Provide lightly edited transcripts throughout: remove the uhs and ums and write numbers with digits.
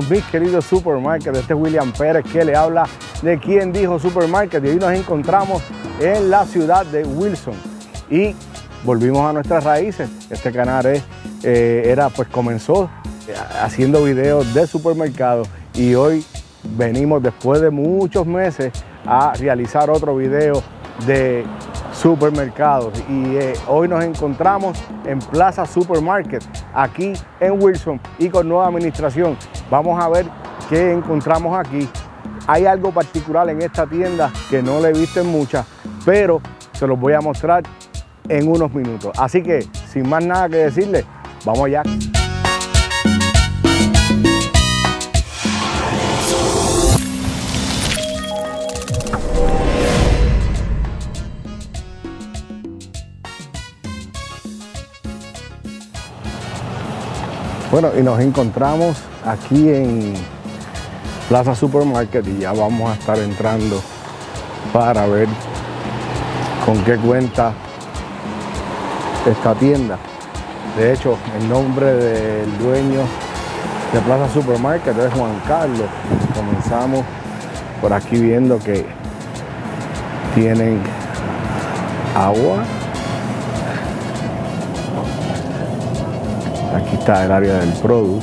mis queridos Supermarket. Este es William Pérez que le habla de Quien Dijo Supermarket, y hoy nos encontramos en la ciudad de Wilson y volvimos a nuestras raíces. Este canal comenzó haciendo videos de supermercados y hoy venimos después de muchos meses a realizar otro video de supermercados, y hoy nos encontramos en Plaza Supermarket aquí en Wilson y con nueva administración. Vamos a ver qué encontramos aquí. Hay algo particular en esta tienda que no le he visto en muchas, pero se los voy a mostrar en unos minutos. Así que sin más nada que decirles, vamos allá. Bueno, y nos encontramos aquí en Plaza Supermarket y ya vamos a estar entrando para ver con qué cuenta esta tienda. De hecho, el nombre del dueño de Plaza Supermarket es Juan Carlos. Comenzamos por aquí viendo que tienen agua. Aquí está el área del produce.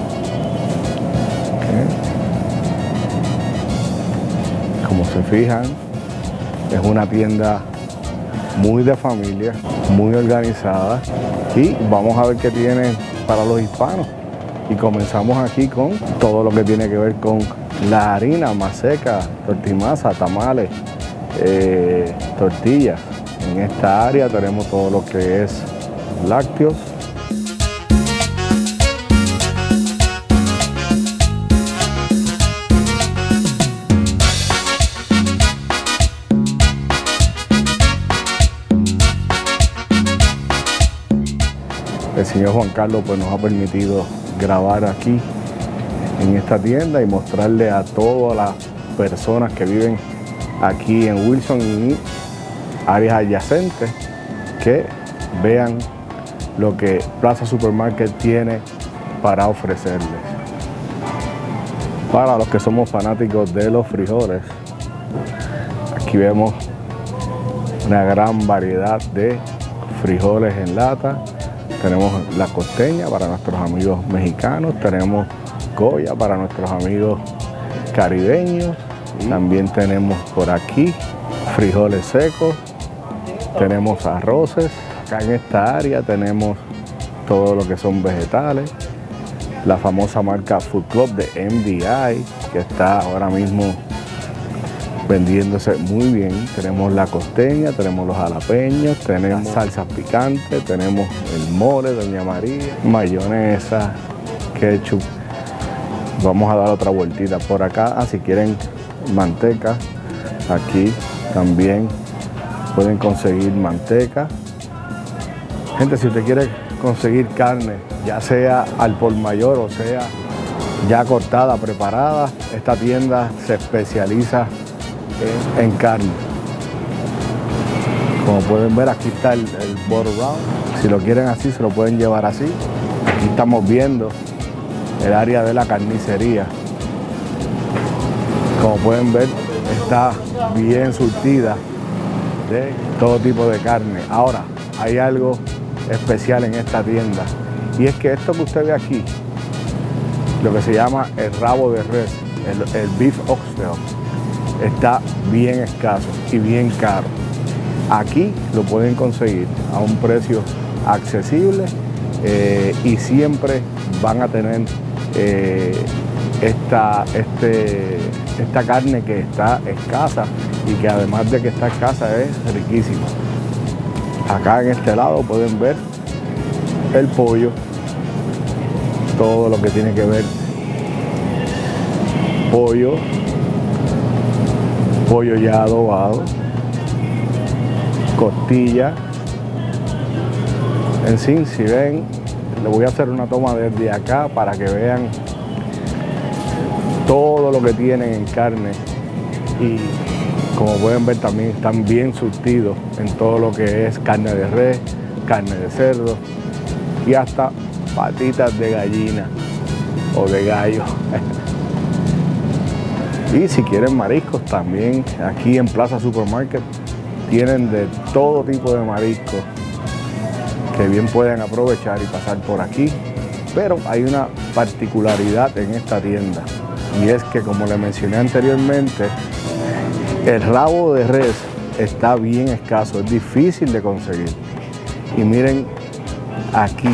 Como se fijan, es una tienda muy de familia, muy organizada, y vamos a ver qué tiene para los hispanos. Y comenzamos aquí con todo lo que tiene que ver con la harina, maseca, tortimasa, tamales, tortillas. En esta área tenemos todo lo que es lácteos. El señor Juan Carlos pues nos ha permitido grabar aquí en esta tienda y mostrarle a todas las personas que viven aquí en Wilson y áreas adyacentes que vean lo que Plaza Supermarket tiene para ofrecerles. Para los que somos fanáticos de los frijoles, aquí vemos una gran variedad de frijoles en lata. Tenemos la costeña para nuestros amigos mexicanos, tenemos Goya para nuestros amigos caribeños, también tenemos por aquí frijoles secos, tenemos arroces. Acá en esta área tenemos todo lo que son vegetales, la famosa marca Food Club de MDI, que está ahora mismo vendiéndose muy bien. Tenemos la costeña, tenemos los jalapeños, tenemos salsas picantes, tenemos el mole, Doña María, mayonesa, ketchup. Vamos a dar otra vueltita por acá. Si quieren manteca, aquí también pueden conseguir manteca. Gente, si usted quiere conseguir carne, ya sea al por mayor o sea ya cortada, preparada, esta tienda se especializa en carne. Como pueden ver, aquí está el butter round. Si lo quieren así, se lo pueden llevar así. Aquí estamos viendo el área de la carnicería. Como pueden ver, está bien surtida de todo tipo de carne. Ahora, hay algo especial en esta tienda, y es que esto que usted ve aquí, lo que se llama el rabo de res, el beef oxtail, está bien escaso y bien caro. Aquí lo pueden conseguir a un precio accesible, y siempre van a tener esta carne que está escasa y que además de que está escasa es riquísima. Acá en este lado pueden ver el pollo, todo lo que tiene que ver pollo ya adobado, costilla. En sí, si ven, le voy a hacer una toma desde acá para que vean todo lo que tienen en carne, y como pueden ver también están bien surtidos en todo lo que es carne de res, carne de cerdo y hasta patitas de gallina. o de gallo. Y si quieren mariscos también, aquí en Plaza Supermarket tienen de todo tipo de mariscos que bien pueden aprovechar y pasar por aquí. Pero hay una particularidad en esta tienda, y es que, como le mencioné anteriormente, el rabo de res está bien escaso, es difícil de conseguir. Y miren aquí,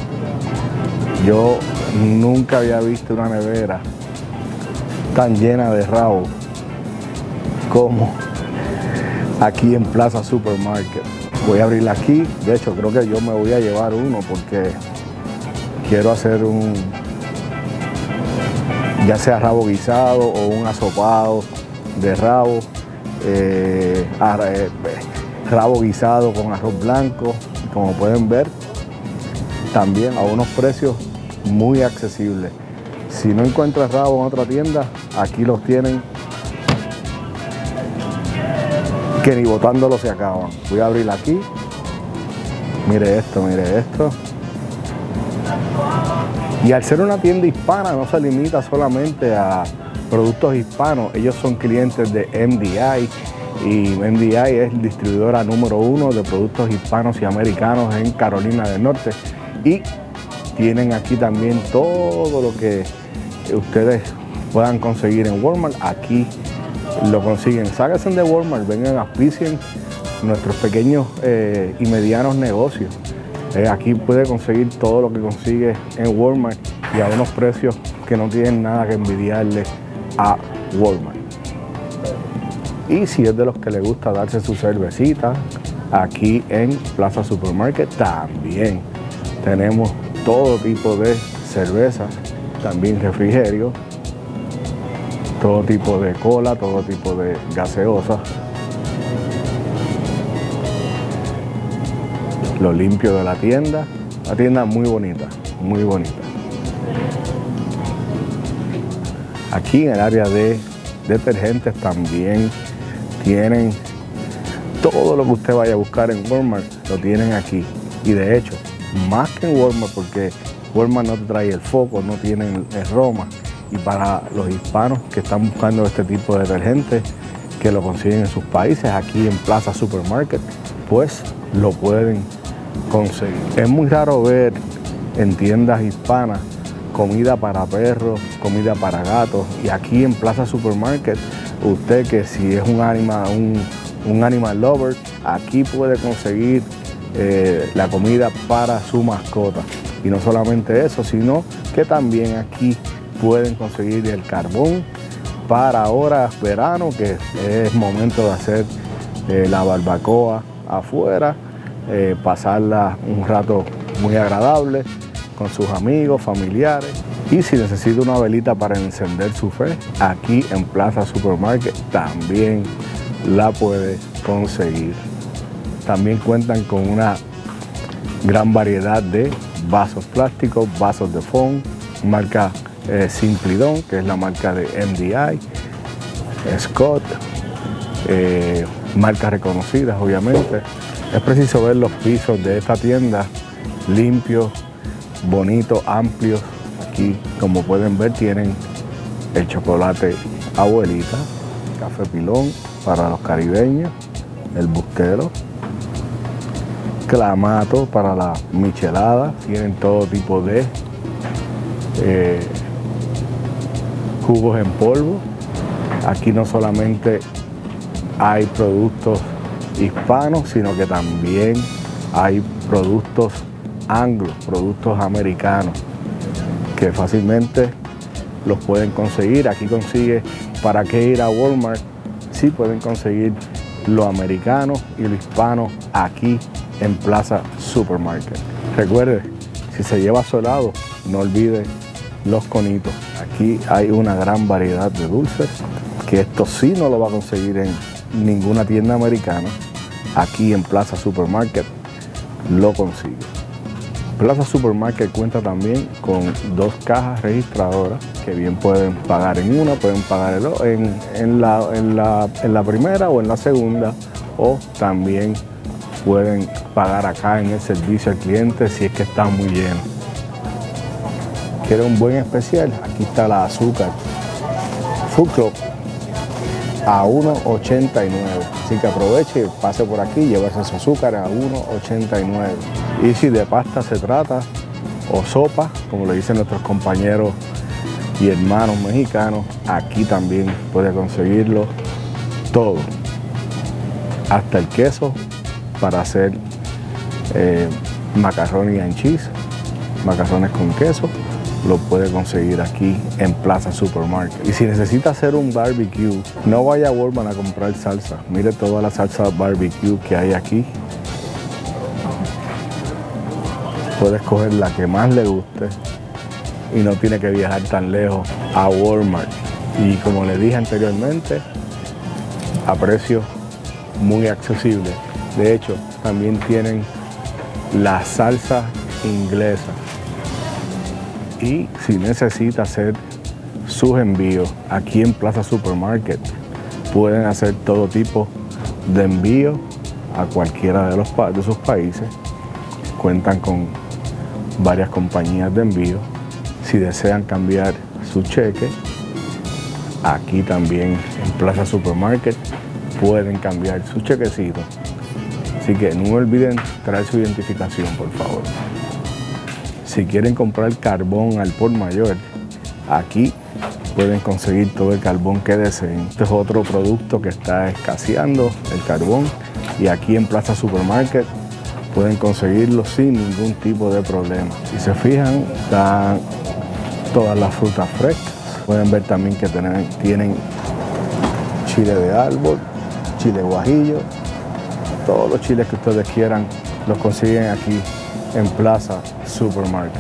yo nunca había visto una nevera tan llena de rabo como aquí en Plaza Supermarket. Voy a abrirla aquí. De hecho, creo que yo me voy a llevar uno porque quiero hacer ya sea rabo guisado o un asopado de rabo, rabo guisado con arroz blanco. Como pueden ver, también a unos precios muy accesibles. Si no encuentras rabo en otra tienda, aquí los tienen que ni botándolo se acaban. Voy a abrirla aquí. Mire esto, mire esto. Y al ser una tienda hispana, no se limita solamente a productos hispanos. Ellos son clientes de MDI, y MDI es distribuidora número 1 de productos hispanos y americanos en Carolina del Norte. Y tienen aquí también todo lo que ustedes puedan conseguir en Walmart. Aquí lo consiguen. Sáquense de Walmart, vengan, auspicien nuestros pequeños y medianos negocios. Aquí puede conseguir todo lo que consigue en Walmart y a unos precios que no tienen nada que envidiarle a Walmart. Y si es de los que le gusta darse su cervecita, aquí en Plaza Supermarket también tenemos todo tipo de cerveza, también refrigerio, todo tipo de cola, todo tipo de gaseosa. Lo limpio de la tienda muy bonita, muy bonita. Aquí en el área de detergentes también tienen todo lo que usted vaya a buscar en Walmart, lo tienen aquí. Y de hecho, más que en Walmart, porque Walmart no te trae el foco, no tienen el Roma. Y para los hispanos que están buscando este tipo de detergentes, que lo consiguen en sus países, aquí en Plaza Supermarket, pues lo pueden conseguir. Es muy raro ver en tiendas hispanas comida para perros, comida para gatos, y aquí en Plaza Supermarket, usted que si es un animal lover, aquí puede conseguir la comida para su mascota. Y no solamente eso, sino que también aquí pueden conseguir el carbón para ahora verano, que es momento de hacer la barbacoa afuera, pasarla un rato muy agradable con sus amigos, familiares. Y si necesita una velita para encender su fe, aquí en Plaza Supermarket también la puede conseguir. También cuentan con una gran variedad de vasos plásticos, vasos de foam, marca Simplidon, que es la marca de MDI, Scott, marcas reconocidas obviamente. Es preciso ver los pisos de esta tienda, limpios, bonitos, amplios. Aquí, como pueden ver, tienen el chocolate Abuelita, café pilón para los caribeños, el bustelo, clamato para la michelada. Tienen todo tipo de jugos en polvo. Aquí no solamente hay productos hispanos, sino que también hay productos anglos, productos americanos, que fácilmente los pueden conseguir. Aquí consigue, ¿para qué ir a Walmart? Sí pueden conseguir lo americano y lo hispano aquí en Plaza Supermarket. Recuerde, si se lleva a su helado, no olvide los conitos. Aquí hay una gran variedad de dulces, que esto sí no lo va a conseguir en ninguna tienda americana. Aquí en Plaza Supermarket lo consigue. Plaza Supermarket cuenta también con 2 cajas registradoras que bien pueden pagar en una, pueden pagar en la primera o en la segunda, o también pueden pagar acá en el servicio al cliente si es que está muy lleno. quiere un buen especial, aquí está la azúcar Food Club a $1.89. Así que aproveche y pase por aquí y llévese su azúcar a $1.89. Y si de pasta se trata, o sopa, como le dicen nuestros compañeros y hermanos mexicanos, aquí también puede conseguirlo todo. Hasta el queso para hacer macarrones and cheese, macarrones con queso, lo puede conseguir aquí en Plaza Supermarket. Y si necesita hacer un barbecue, no vaya a Walmart a comprar salsa. Mire toda la salsa barbecue que hay aquí. Puede escoger la que más le guste y no tiene que viajar tan lejos a Walmart. Y como le dije anteriormente, a precios muy accesibles. De hecho, también tienen la salsa inglesa. Y si necesita hacer sus envíos aquí en Plaza Supermarket, pueden hacer todo tipo de envíos a cualquiera de sus países. Cuentan con varias compañías de envío. Si desean cambiar su cheque, aquí también en Plaza Supermarket pueden cambiar su chequecito. Así que no olviden traer su identificación, por favor. Si quieren comprar carbón al por mayor, aquí pueden conseguir todo el carbón que deseen. Este es otro producto que está escaseando, el carbón, y aquí en Plaza Supermarket pueden conseguirlo sin ningún tipo de problema. Si se fijan, están todas las frutas frescas. Pueden ver también que tienen chile de árbol, chile guajillo, todos los chiles que ustedes quieran los consiguen aquí en Plaza Supermarket.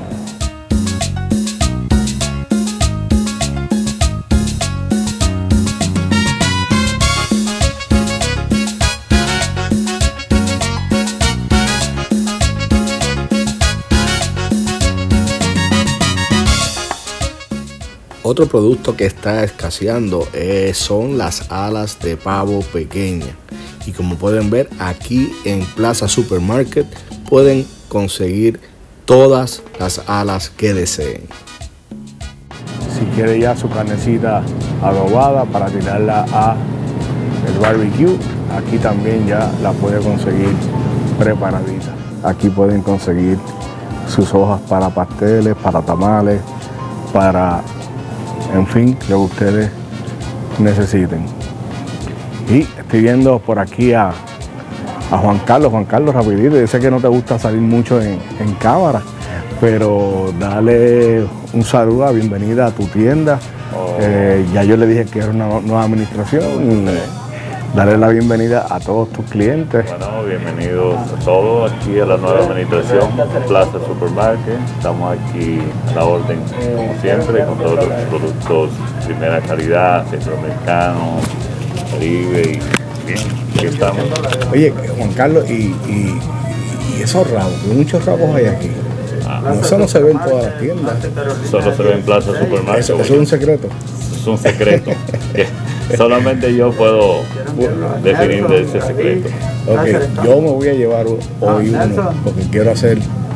Otro producto que está escaseando son las alas de pavo pequeñas. Y como pueden ver, aquí en Plaza Supermarket pueden conseguir todas las alas que deseen. Si quiere ya su carnecita adobada para tirarla a el barbecue, aquí también ya la puede conseguir preparadita. Aquí pueden conseguir sus hojas para pasteles, para tamales, para, en fin, lo que ustedes necesiten. Y estoy viendo por aquí a Juan Carlos. Juan Carlos, rapidito, yo sé que no te gusta salir mucho en cámara, pero dale un saludo, a bienvenida a tu tienda. Ya yo le dije que era una nueva administración y darle la bienvenida a todos tus clientes. Bueno, bienvenidos a todos aquí a la nueva administración Plaza Supermarket. Estamos aquí a la orden, como siempre, con todos los productos de primera calidad, centroamericanos, Caribe y bien, aquí estamos. Oye, Juan Carlos, y esos rabos, muchos rabos hay aquí. Eso no se ve en todas las tiendas. Solo se ve en Plaza Supermarket. Eso es un secreto. Es un secreto que solamente yo puedo definir de ese secreto. Ok, yo me voy a llevar hoy uno porque quiero hacer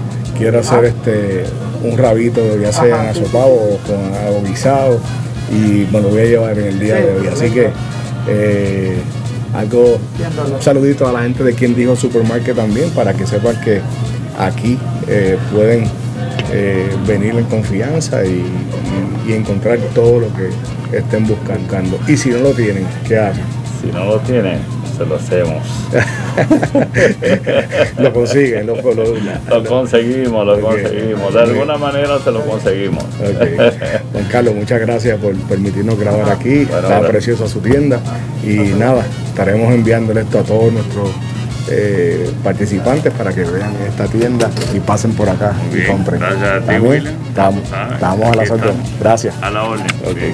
un rabito, ya sea en asopado o con algo guisado, y me lo voy a llevar en el día de hoy. Así que un saludito a la gente de Quien Dijo Supermarket también, para que sepan que aquí pueden venir en confianza y encontrar todo lo que estén buscando. Y si no lo tienen, ¿qué hacen? Si no lo tienen, se lo hacemos. Lo consiguen, lo conseguimos. De alguna manera se lo conseguimos. Okay. Juan Carlos, muchas gracias por permitirnos grabar aquí. Bueno, está preciosa su tienda. Y nada, estaremos enviándole esto a todos nuestros participantes para que vean esta tienda y pasen por acá y compren. Gracias a ti, William. Estamos a la orden. Gracias. A la orden. Okay.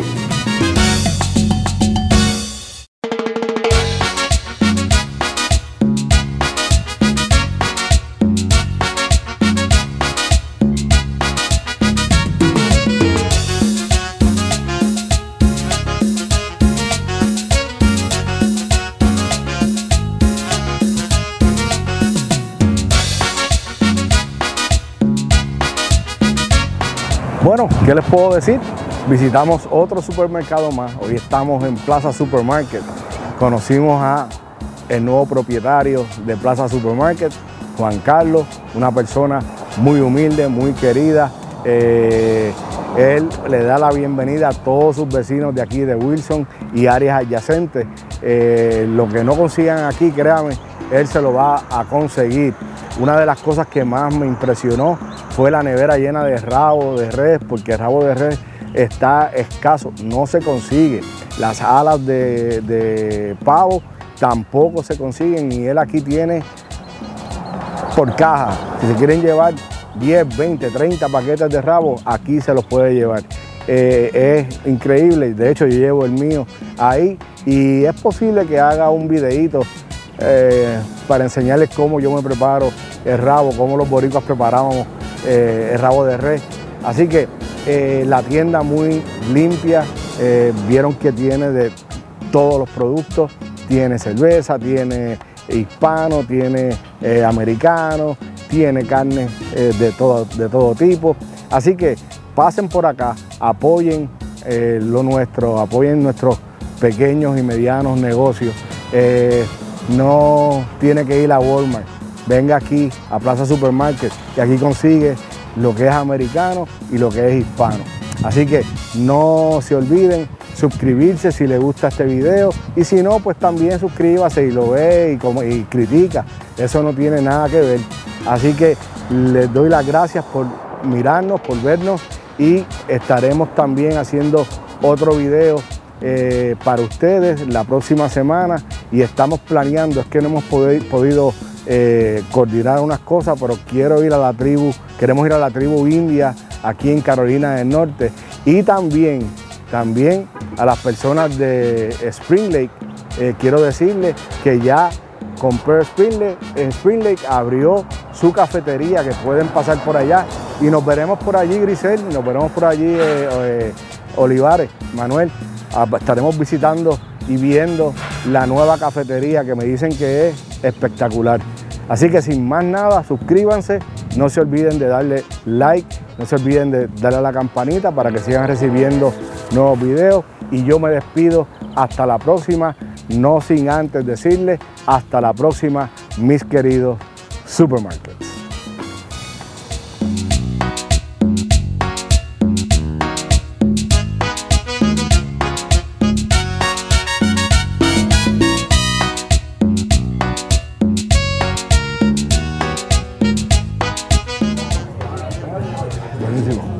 Bueno, ¿qué les puedo decir? Visitamos otro supermercado más. Hoy estamos en Plaza Supermarket. Conocimos a el nuevo propietario de Plaza Supermarket, Juan Carlos, una persona muy humilde, muy querida. Él le da la bienvenida a todos sus vecinos de aquí de Wilson y áreas adyacentes. Lo que no consigan aquí, créanme, él se lo va a conseguir. Una de las cosas que más me impresionó fue la nevera llena de rabo de res, porque el rabo de res está escaso, no se consigue. Las alas de pavo tampoco se consiguen y él aquí tiene por caja. Si se quieren llevar 10, 20, 30 paquetes de rabo, aquí se los puede llevar. Es increíble, de hecho yo llevo el mío ahí y es posible que haga un videíto para enseñarles cómo yo me preparo el rabo, cómo los boricuas preparábamos el rabo de res. Así que la tienda muy limpia, vieron que tiene de todos los productos, tiene cerveza, tiene hispano, tiene americano, tiene carne de todo tipo. Así que pasen por acá, apoyen lo nuestro, apoyen nuestros pequeños y medianos negocios. No tiene que ir a Walmart, venga aquí a Plaza Supermarket y aquí consigue lo que es americano y lo que es hispano. Así que no se olviden suscribirse si les gusta este video y si no, pues también suscríbase y lo ve y critica. Eso no tiene nada que ver. Así que les doy las gracias por mirarnos, por vernos y estaremos también haciendo otro video para ustedes la próxima semana y estamos planeando, es que no hemos podido coordinar unas cosas, pero queremos ir a la tribu india aquí en Carolina del Norte y también a las personas de Spring Lake, quiero decirles que ya compré Spring Lake abrió su cafetería, que pueden pasar por allá y nos veremos por allí, Grisel, nos veremos por allí, Olivares, Manuel. Estaremos visitando y viendo la nueva cafetería que me dicen que es espectacular. Así que sin más nada, suscríbanse, no se olviden de darle like, no se olviden de darle a la campanita para que sigan recibiendo nuevos videos y yo me despido hasta la próxima, no sin antes decirles hasta la próxima, mis queridos supermarkets. Buenísimo.